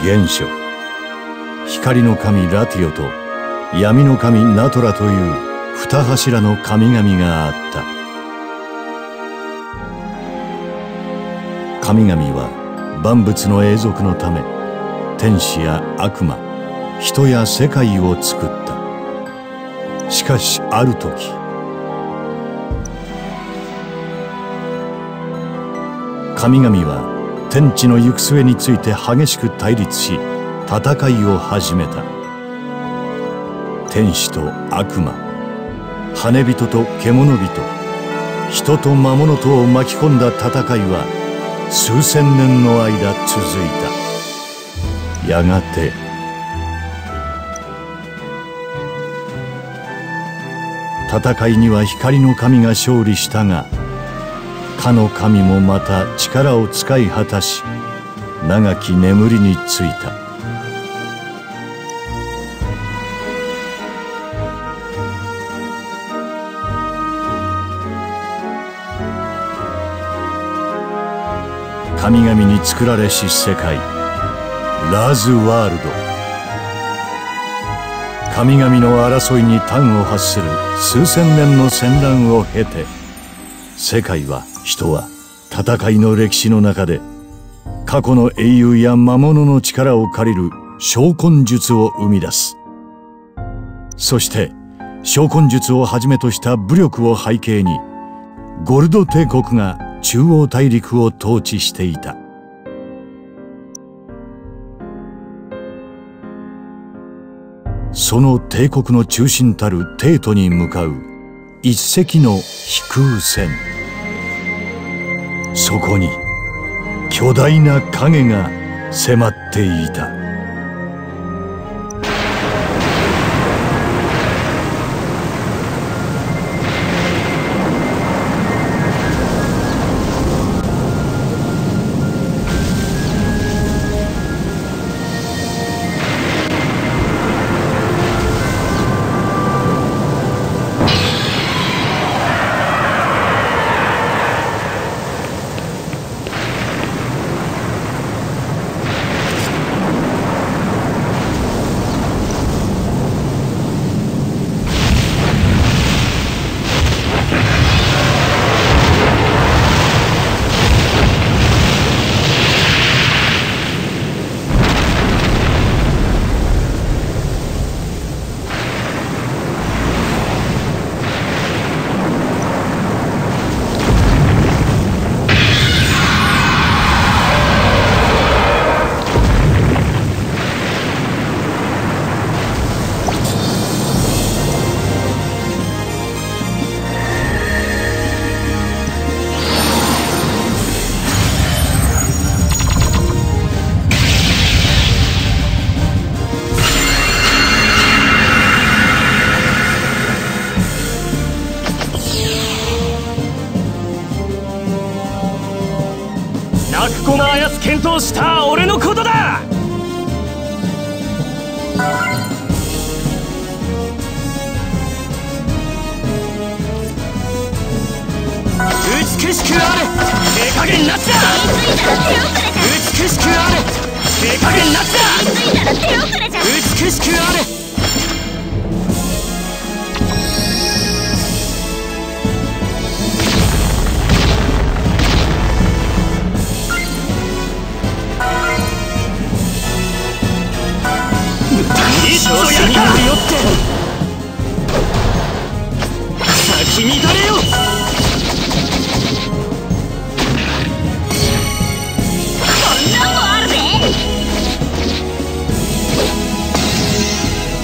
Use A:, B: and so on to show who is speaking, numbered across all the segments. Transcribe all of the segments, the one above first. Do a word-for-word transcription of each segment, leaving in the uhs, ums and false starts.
A: 原初、光の神ラティオと闇の神ナトラという二柱の神々があった。神々は万物の永続のため、天使や悪魔、人や世界を作った。しかしある時、神々は天地の行く末について激しく対立し、戦いを始めた。天使と悪魔、羽人と獣人、人と魔物とを巻き込んだ戦いは数千年の間続いた。やがて戦いには光の神が勝利したが、かの神もまた力を使い果たし、長き眠りについた。神々に作られし世界、ラーズワールド。神々の争いに端を発する数千年の戦乱を経て、世界は人は戦いの歴史の中で過去の英雄や魔物の力を借りる召喚術を生み出す。そして召喚術をはじめとした武力を背景に、ゴルド帝国が中央大陸を統治していた。その帝国の中心たる帝都に向かう一隻の飛空船。そこに巨大な影が迫っていた。検討した俺のことだ。美しくあれ、手加減なしだ。美しくあれ、手加減なしだ。美しくあれ。調子に乗り寄って咲き乱れよ。こんなんもあるぜ。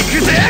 A: くぜ。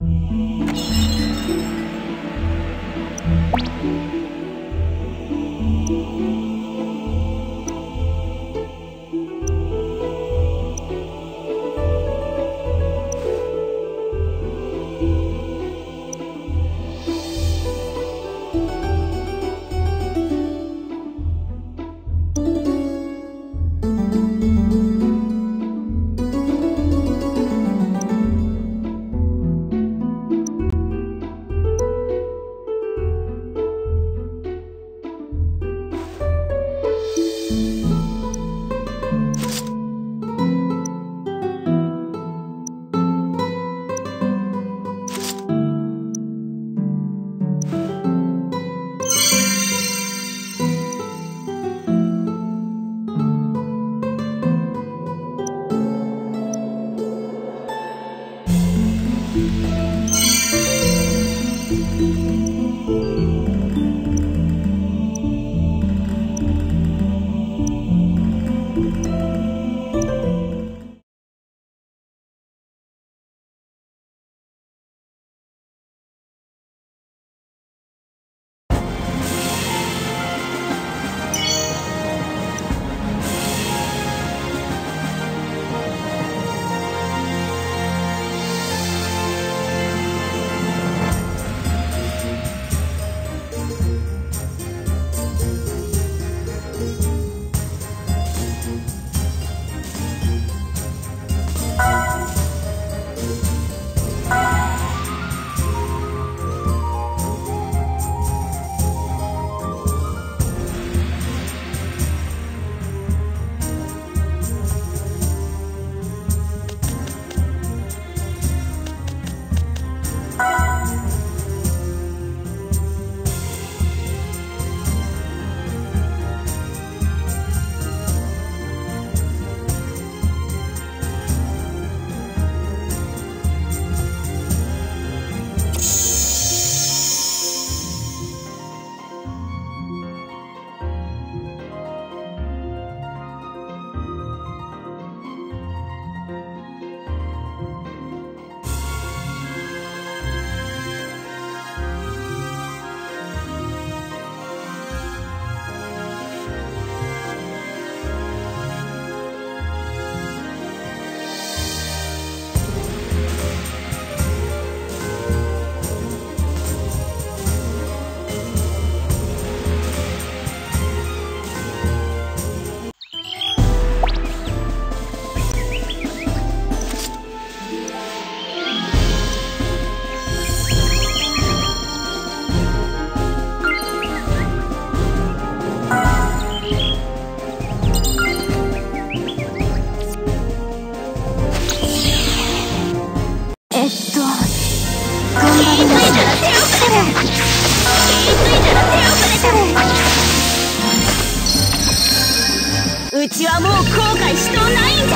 B: うちはもう後悔しとうないんじゃ。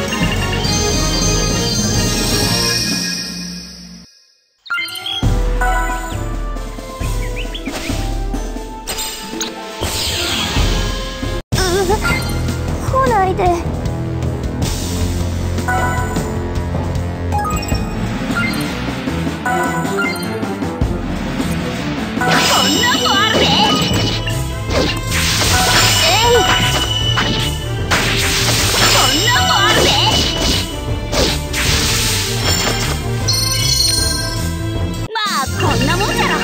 C: 来ないで。
B: こんなんもあるで。えい。こんなんもあるで。まあこんなもんじゃろ。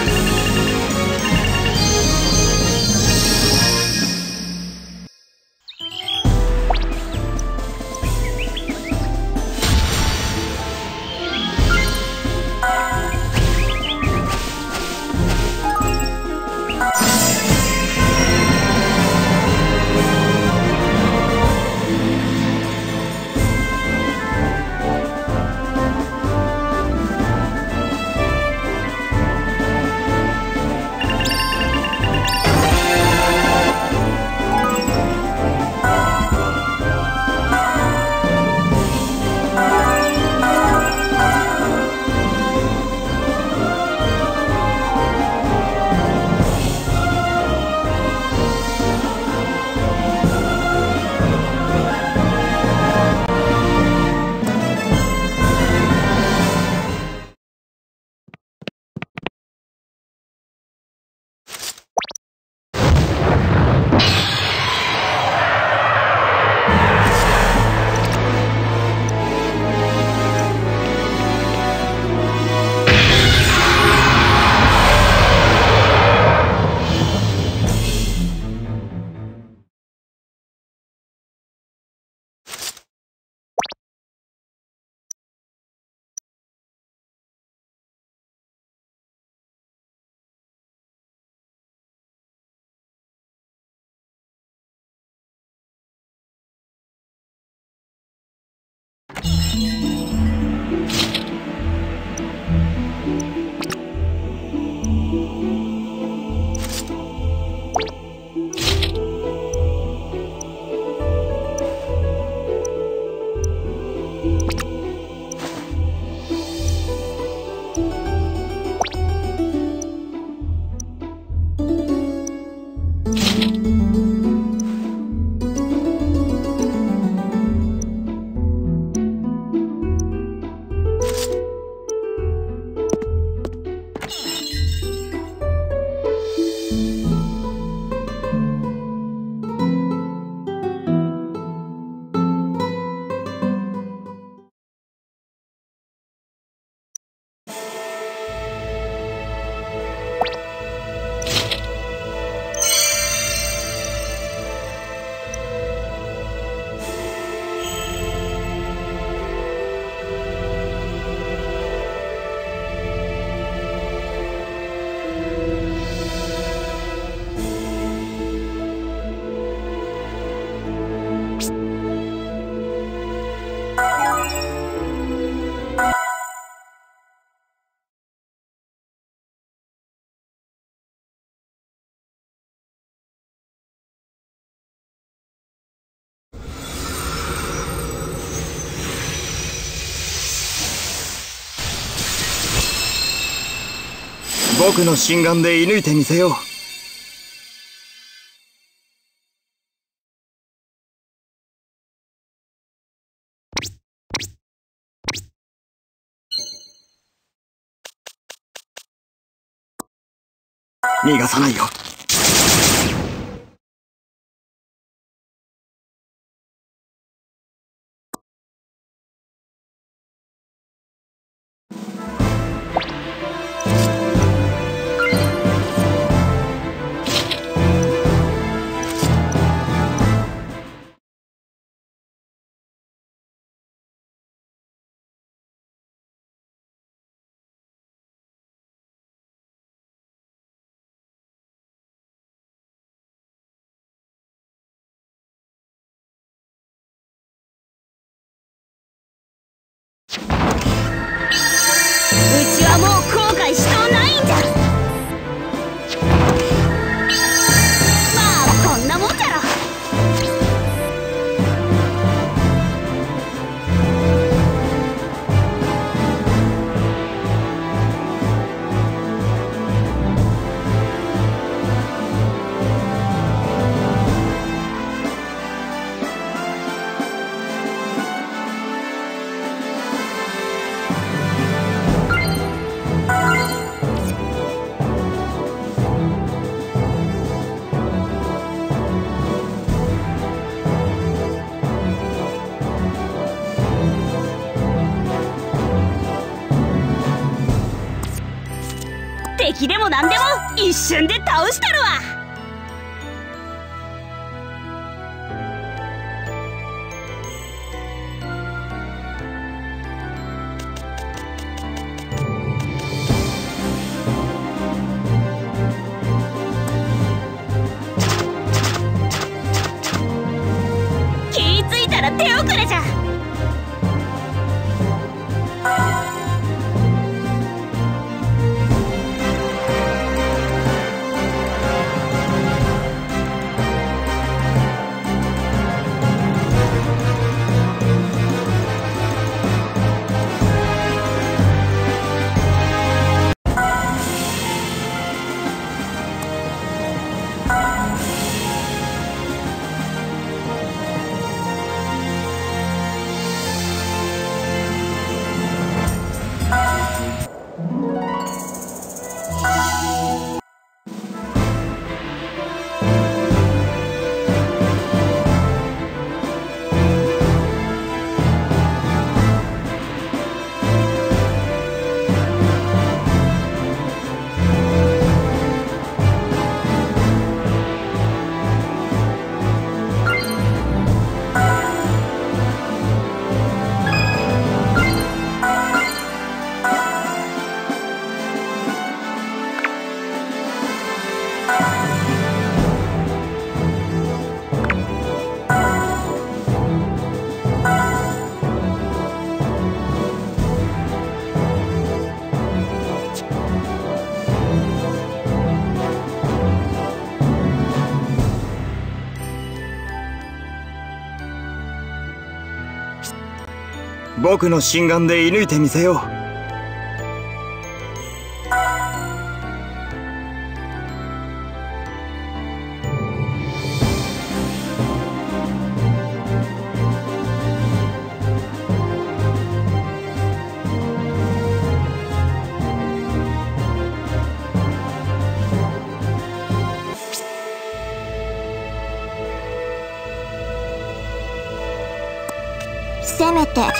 D: 僕の心眼で射抜いてみせよう。逃がさないよ。
B: うちはもう後悔しとうないんじゃ。まあこんなもんじゃろ。敵でも何でも一瞬で倒したるわ。気ぃついたら手遅れじゃ。
D: 僕の心眼で射抜いてみせよう。
C: せめて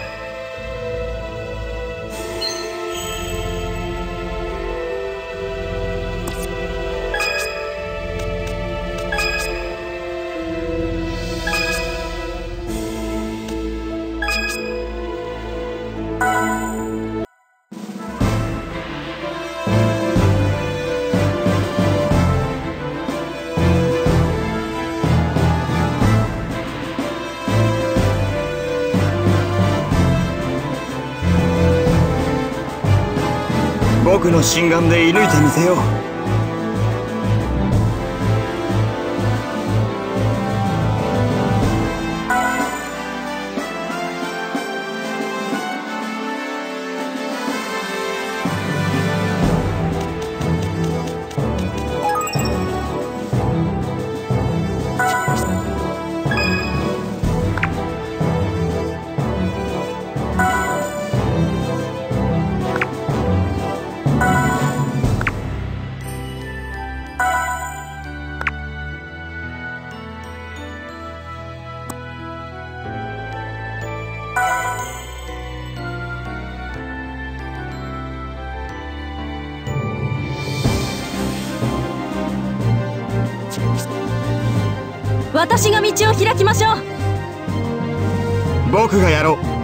D: 僕の心眼で射抜いてみせよう。
B: 私が道を開きましょう。
D: 僕がやろう。